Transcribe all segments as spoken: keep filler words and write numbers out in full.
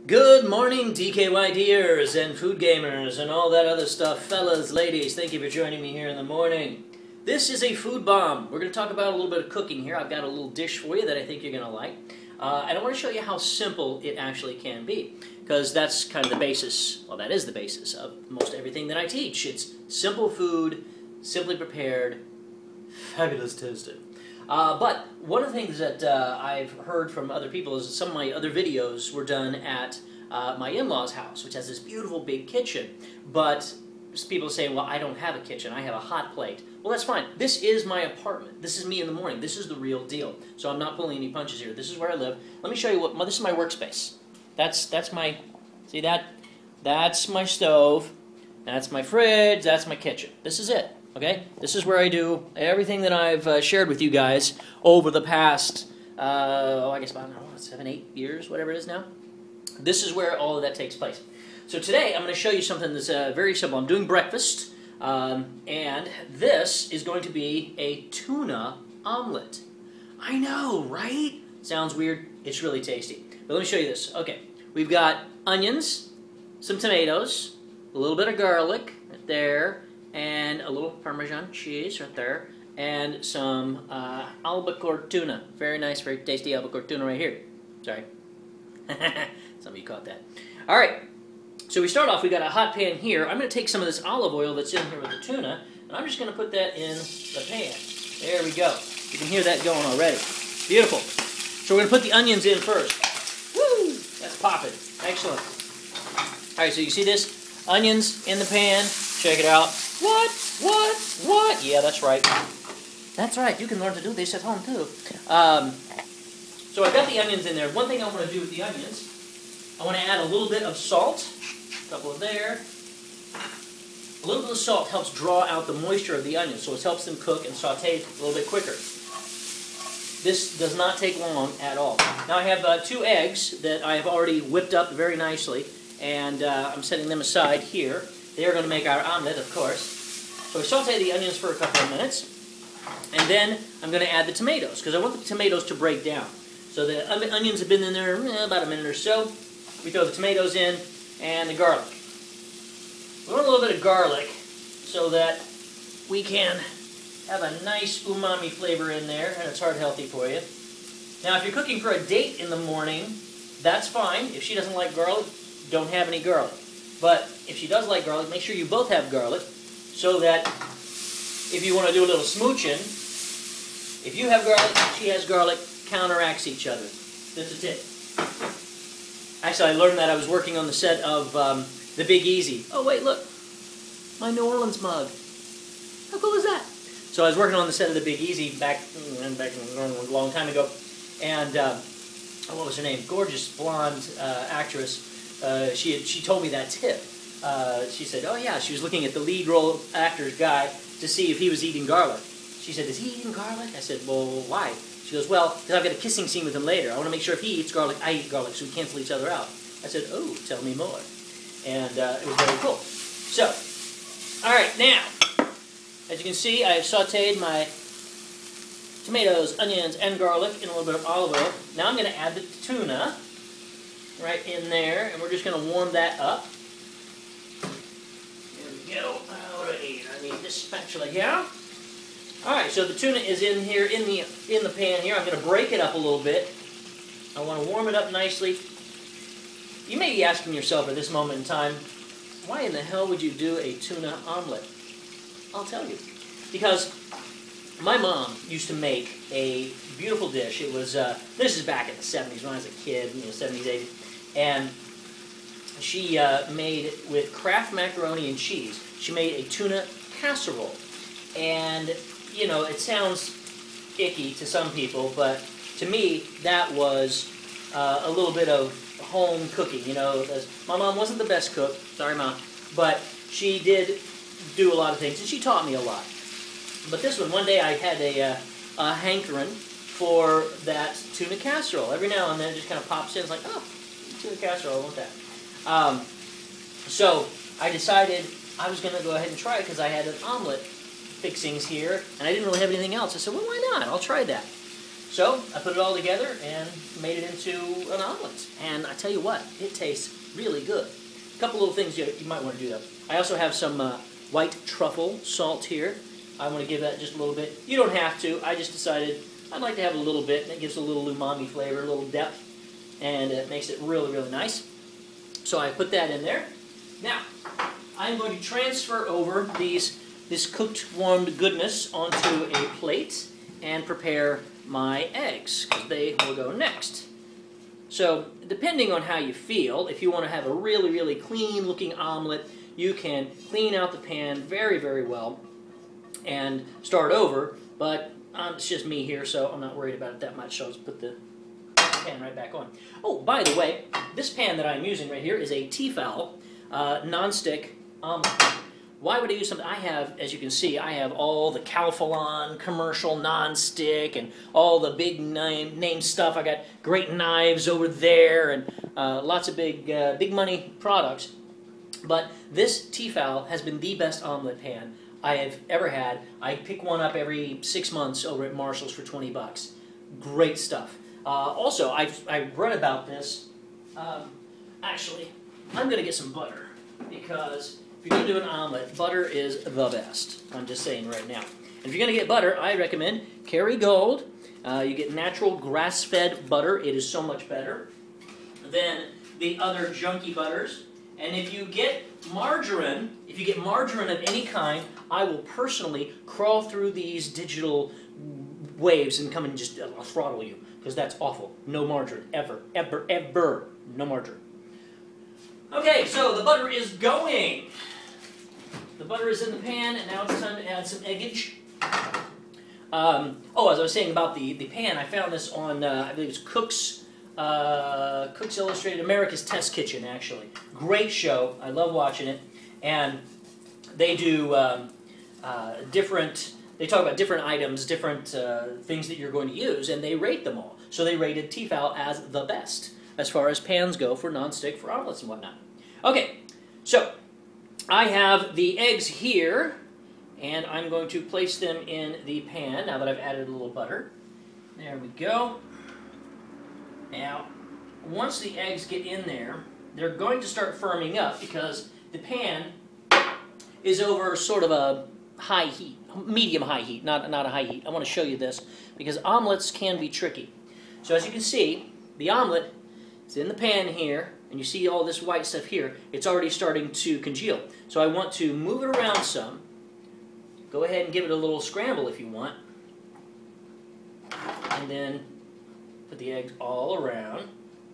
Good morning, D K Y D'ers and food gamers and all that other stuff. Fellas, ladies, thank you for joining me here in the morning. This is a food bomb. We're going to talk about a little bit of cooking here. I've got a little dish for you that I think you're going to like. Uh, and I want to show you how simple it actually can be. Because that's kind of the basis, well, that is the basis of most everything that I teach. It's simple food, simply prepared, fabulous tasting. Uh, but one of the things that uh, I've heard from other people is some of my other videos were done at uh, my in-laws' house, which has this beautiful big kitchen. But people say, well, I don't have a kitchen, I have a hot plate. Well, that's fine. This is my apartment. This is me in the morning. This is the real deal. So I'm not pulling any punches here. This is where I live. Let me show you what, this is my workspace. That's, that's my, see that? That's my stove. That's my fridge. That's my kitchen. This is it. Okay, this is where I do everything that I've uh, shared with you guys over the past, uh, oh, I guess about, I don't know, seven, eight years, whatever it is now. This is where all of that takes place. So today I'm going to show you something that's uh, very simple. I'm doing breakfast, um, and this is going to be a tuna omelet. I know, right? Sounds weird. It's really tasty. But let me show you this. Okay, we've got onions, some tomatoes, a little bit of garlic right there, and a little Parmesan cheese right there, and some uh, albacore tuna. Very nice, very tasty albacore tuna right here. Sorry. Some of you caught that. All right, so we start off, we got a hot pan here. I'm going to take some of this olive oil that's in here with the tuna, and I'm just going to put that in the pan. There we go. You can hear that going already. Beautiful. So we're going to put the onions in first. Woo! That's popping. Excellent. All right, so you see this? Onions in the pan. Check it out. What? What? What? Yeah, that's right. That's right. You can learn to do this at home, too. Um, so I've got the onions in there. One thing I want to do with the onions, I want to add a little bit of salt. A couple of there. A little bit of salt helps draw out the moisture of the onions, so it helps them cook and saute a little bit quicker. This does not take long at all. Now I have uh, two eggs that I have already whipped up very nicely, and uh, I'm setting them aside here. They are going to make our omelet, of course. So I saute the onions for a couple of minutes, and then I'm going to add the tomatoes, because I want the tomatoes to break down. So the onions have been in there eh, about a minute or so. We throw the tomatoes in, and the garlic. We want a little bit of garlic so that we can have a nice umami flavor in there, and it's heart healthy for you. Now, if you're cooking for a date in the morning, that's fine. If she doesn't like garlic, don't have any garlic. But if she does like garlic, make sure you both have garlic, so that if you want to do a little smooching, if you have garlic, she has garlic, counteracts each other. That's a tip. Actually, I learned that I was working on the set of um, The Big Easy. Oh, wait, look. My New Orleans mug. How cool is that? So I was working on the set of The Big Easy back, back a long time ago. And uh, what was her name? Gorgeous blonde uh, actress. Uh, she had, she told me that tip. Uh, she said, oh yeah, she was looking at the lead role actor's guy to see if he was eating garlic. She said, is he eating garlic? I said, well, why? She goes, well, because I've got a kissing scene with him later. I want to make sure if he eats garlic, I eat garlic, so we cancel each other out. I said, oh, tell me more. And uh, it was very cool. So, all right, now, as you can see, I have sauteed my tomatoes, onions, and garlic in a little bit of olive oil. Now I'm going to add the tuna right in there, and we're just going to warm that up. There we go. All right, I need this spatula here. All right, so the tuna is in here in the in the pan here. I'm going to break it up a little bit. I want to warm it up nicely. You may be asking yourself at this moment in time, why in the hell would you do a tuna omelet? I'll tell you. Because my mom used to make a beautiful dish. It was, uh, this is back in the seventies when I was a kid, you know, seventies, eighties. And she uh, made, with Kraft macaroni and cheese, she made a tuna casserole. And, you know, it sounds icky to some people, but to me, that was uh, a little bit of home cooking, you know. My mom wasn't the best cook, sorry Mom, but she did do a lot of things, and she taught me a lot. But this one, one day I had a, uh, a hankering for that tuna casserole. Every now and then it just kind of pops in, it's like, oh, tuna casserole, I want that. Um, so I decided I was going to go ahead and try it because I had an omelet fixings here, and I didn't really have anything else. I said, well, why not? I'll try that. So I put it all together and made it into an omelet. And I tell you what, it tastes really good. A couple little things you, you might want to do though. I also have some uh, white truffle salt here. I want to give that just a little bit. You don't have to. I just decided I'd like to have a little bit, and it gives a little umami flavor, a little depth, and it makes it really, really nice. So I put that in there. Now, I'm going to transfer over these this cooked, warmed goodness onto a plate and prepare my eggs, because they will go next. So, depending on how you feel, if you want to have a really, really clean-looking omelet, you can clean out the pan very, very well and start over, but um, it's just me here, so I'm not worried about it that much, so I'll just put the pan right back on. Oh, by the way, this pan that I'm using right here is a Tefal uh, non-stick omelet. Why would I use something? I have, as you can see, I have all the Calphalon commercial non-stick and all the big name, name stuff. I got great knives over there and uh, lots of big, uh, big money products. But this Tefal has been the best omelet pan I have ever had. I pick one up every six months over at Marshall's for twenty bucks. Great stuff. Uh, also, I've, I've read about this. Um, actually, I'm going to get some butter because if you're going to do an omelet, butter is the best. I'm just saying right now. And if you're going to get butter, I recommend Kerrygold. Uh, you get natural grass-fed butter. It is so much better than the other junky butters. And if you get margarine, if you get margarine of any kind, I will personally crawl through these digital waves and come and just uh, throttle you, because that's awful. No margarine, ever, ever, ever. No margarine. Okay, so the butter is going. The butter is in the pan, and now it's time to add some eggage. Um, oh, as I was saying about the, the pan, I found this on, uh, I believe it's Cook's, uh, Cook's Illustrated, America's Test Kitchen, actually. Great show. I love watching it. And they do um, uh, different, they talk about different items, different uh, things that you're going to use, and they rate them all. So they rated Tefal as the best, as far as pans go for nonstick, for omelets and whatnot. Okay, so I have the eggs here, and I'm going to place them in the pan now that I've added a little butter. There we go. Now, once the eggs get in there, they're going to start firming up because the pan is over sort of a high heat, medium-high heat, not, not a high heat. I want to show you this because omelets can be tricky. So as you can see, the omelet is in the pan here, and you see all this white stuff here. It's already starting to congeal. So I want to move it around some. Go ahead and give it a little scramble if you want. And then put the eggs all around.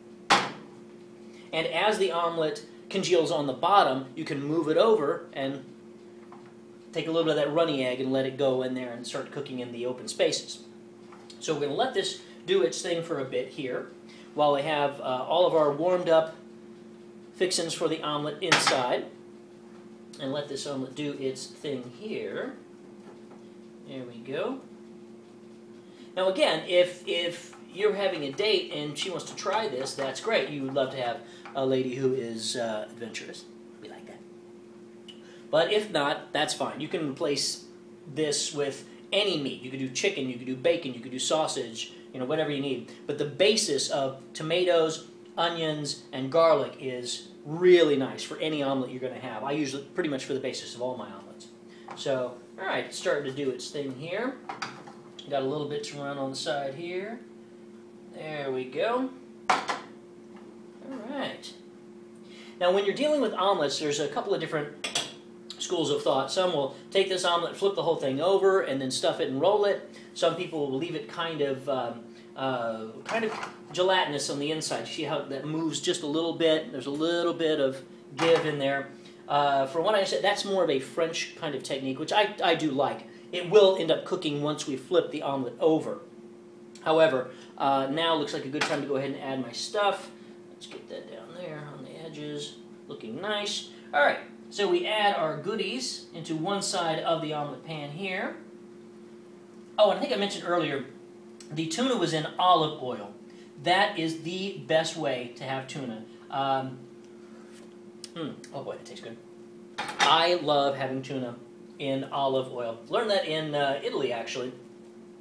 And as the omelet congeals on the bottom, you can move it over and take a little bit of that runny egg and let it go in there and start cooking in the open spaces. So we're going to let this do its thing for a bit here while we have uh, all of our warmed up fixins for the omelet inside. And let this omelet do its thing here. There we go. Now again, if, if you're having a date and she wants to try this, that's great. You would love to have a lady who is uh, adventurous. We like that. But if not, that's fine. You can replace this with any meat. You could do chicken, you could do bacon, you could do sausage, you know, whatever you need. But the basis of tomatoes, onions, and garlic is really nice for any omelet you're going to have. I use it pretty much for the basis of all my omelets. So, all right, it's starting to do its thing here. Got a little bit to run on the side here. There we go. All right. Now, when you're dealing with omelets, there's a couple of different schools of thought. Some will take this omelet, flip the whole thing over, and then stuff it and roll it. Some people will leave it kind of um, uh, kind of gelatinous on the inside. You see how that moves just a little bit? There's a little bit of give in there. Uh, from what I said, that's more of a French kind of technique, which I, I do like. It will end up cooking once we flip the omelet over. However, uh, now looks like a good time to go ahead and add my stuff. Let's get that down there on the edges. Looking nice. All right, so we add our goodies into one side of the omelet pan here. Oh, and I think I mentioned earlier, the tuna was in olive oil. That is the best way to have tuna. Um, mm, oh boy, that tastes good. I love having tuna in olive oil. Learned that in uh, Italy, actually.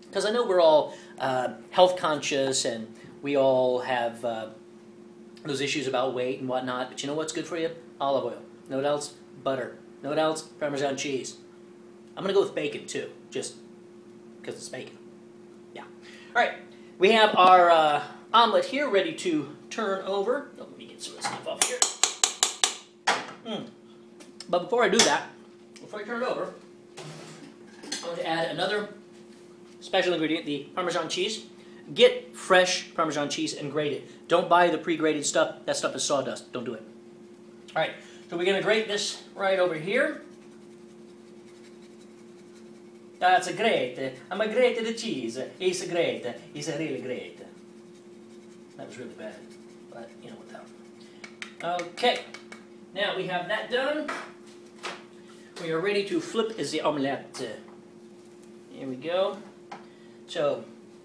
Because I know we're all uh, health conscious and we all have uh, those issues about weight and whatnot. But you know what's good for you? Olive oil. Know what else? Butter. Know what else? Parmesan cheese. I'm going to go with bacon too, just because it's bacon. Yeah. All right. We have our uh, omelet here ready to turn over. Oh, let me get some of this stuff off here. Mm. But before I do that, before I turn it over, I'm going to add another special ingredient, the Parmesan cheese. Get fresh Parmesan cheese and grate it. Don't buy the pre-grated stuff. That stuff is sawdust. Don't do it. All right, so we're going to grate this right over here. That's a great. I'm a grate the cheese. It's great. It's really great. That was really bad, but you know what? Okay, now we have that done. We are ready to flip the omelette. Here we go. So,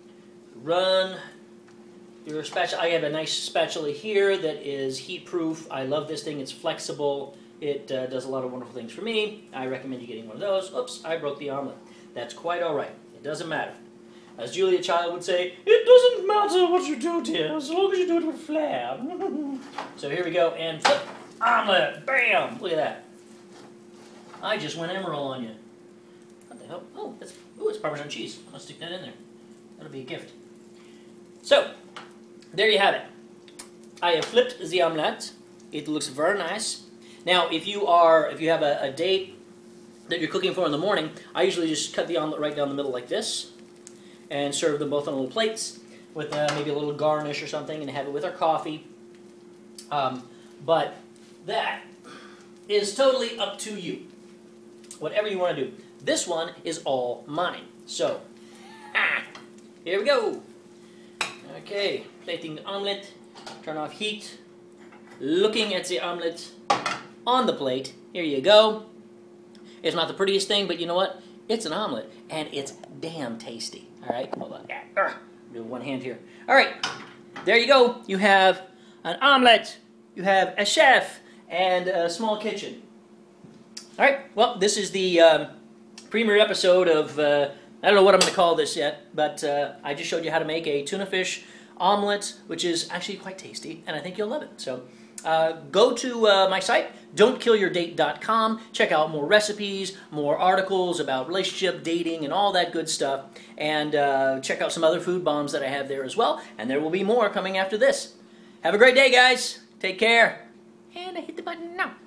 run your spatula. I have a nice spatula here that is heat proof. I love this thing. It's flexible. It uh, does a lot of wonderful things for me. I recommend you getting one of those. Oops, I broke the omelet. That's quite all right. It doesn't matter. As Julia Child would say, it doesn't matter what you do, dear, as long as you do it with flair. So here we go, and flip, omelet, bam! Look at that. I just went emerald on you. What the hell? Oh, that's, ooh, it's Parmesan cheese. I'll stick that in there. That'll be a gift. So, there you have it. I have flipped the omelette. It looks very nice. Now, if you are, if you have a, a date that you're cooking for in the morning, I usually just cut the omelet right down the middle like this and serve them both on little plates with uh, maybe a little garnish or something and have it with our coffee. Um, but that is totally up to you. Whatever you want to do. This one is all mine. So, ah, here we go. Okay, plating the omelet, turn off heat, looking at the omelet on the plate. Here you go. It's not the prettiest thing, but you know what? It's an omelet, and it's damn tasty. All right, hold on. Do one hand here. All right, there you go. You have an omelet, you have a chef, and a small kitchen. All right, well, this is the um, premiere episode of, uh, I don't know what I'm going to call this yet, but uh, I just showed you how to make a tuna fish omelet, which is actually quite tasty, and I think you'll love it. So uh, go to uh, my site, don't kill your date dot com, check out more recipes, more articles about relationship, dating, and all that good stuff, and uh, check out some other food bombs that I have there as well, and there will be more coming after this. Have a great day, guys. Take care. And I hit the button now.